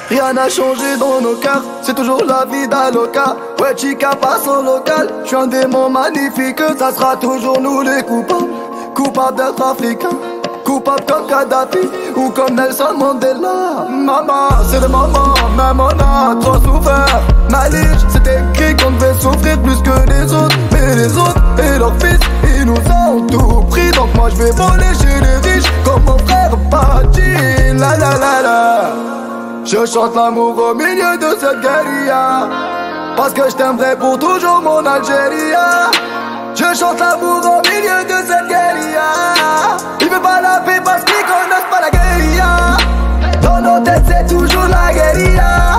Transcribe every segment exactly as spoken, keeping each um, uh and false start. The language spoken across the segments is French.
Rien n'a changé dans nos cœurs, c'est toujours la vie d'Aloca. Ouais, chica passe au local, j'suis un démon magnifique. Ça sera toujours nous les coupables, coupables d'être africains, coupables comme Kadhafi ou comme Nelson Mandela. Maman, c'est le moment, même on a trop souffert. Malige, c'est écrit qu'on devait souffrir plus que les autres. Mais les autres et leurs fils, ils nous ont tout pris. Donc moi je vais voler chez les riches, comme mon frère Pachi. La la la la. Je chante l'amour au milieu de cette guérilla, parce que je t'aimerai pour toujours mon Algérie. Je chante l'amour au milieu de cette guérilla. Il veut pas la paix parce qu'ils connaissent pas la guérilla. Dans nos têtes c'est toujours la guérilla.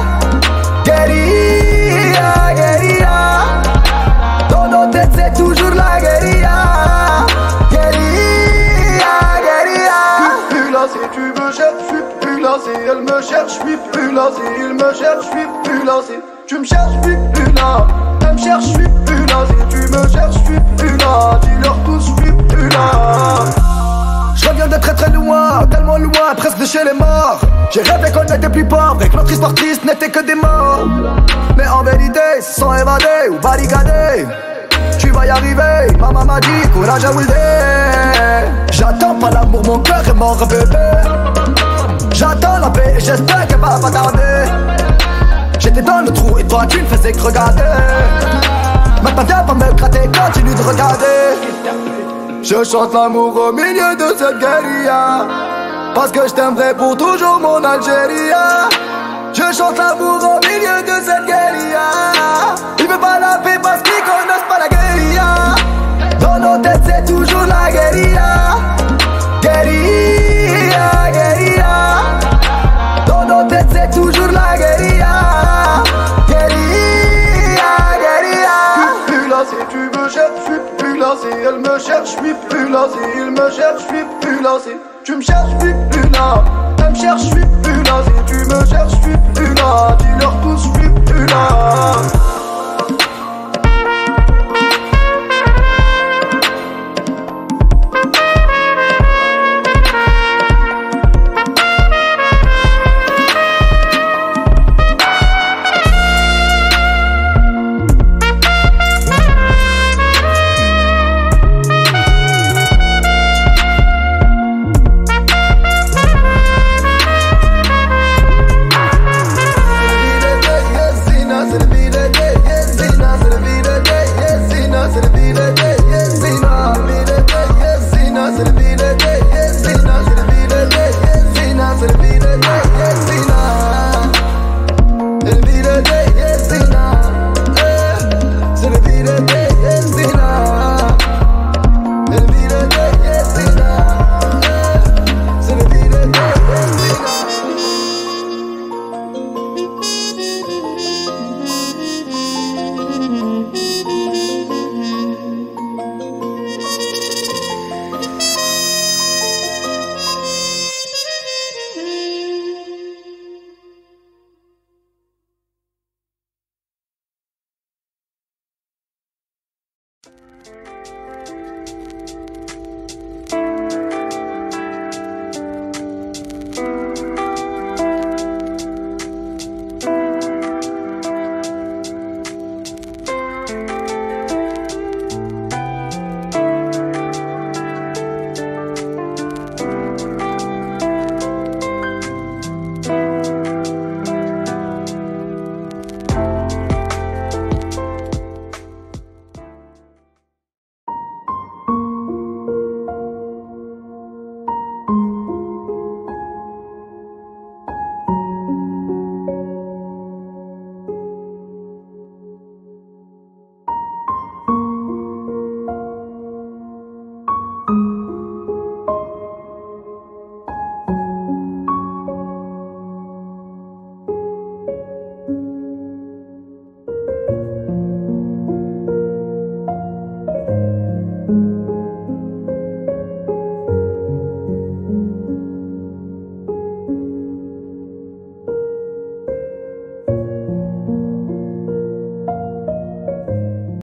Guérilla, guérilla. Dans nos têtes c'est toujours la guérilla. Guérilla, guérilla. Plus là si tu me cherches, je suis plus là. Si elle me cherche, je suis plus là. Si il me cherche, je suis plus là. Si tu me cherches, je suis plus là. Elle me cherche, je suis plus là. Si tu me cherches, je suis plus là. Dis-leur tous, je suis plus là. Je reviens de très très loin, tellement loin, presque de chez les morts. J'ai rêvé qu'on était plus pauvres et que notre histoire triste n'était que des morts. Mais en vérité, ils se sont évadés ou barricadés. Tu vas y arriver, maman m'a dit, courage à Wildé. J'attends pas l'amour, mon cœur est mort bébé. J'attends la paix et j'espère qu'elle va pas tarder. J'étais dans le trou et toi tu ne faisais que regarder. Maintenant viens pas me gratter, continue de regarder. Je chante l'amour au milieu de cette guérilla, parce que je t'aimerai pour toujours mon Algérie. Je chante l'amour au milieu de cette guérilla. Il veut pas la paix parce qu'ils connaissent pas la guérilla. Dans nos têtes c'est toujours la guérilla. Guérilla, guérilla. Dans nos têtes c'est toujours la guérilla. Guérilla, guérilla. Plus là si tu me cherches, je suis plus là. Si elle me cherche, je suis plus là. Si il me cherche, je suis plus là. Si tu me cherches, je suis plus là. Elle me cherche, je suis plus là. Si tu me cherches, je suis plus là. Dis-leur tous,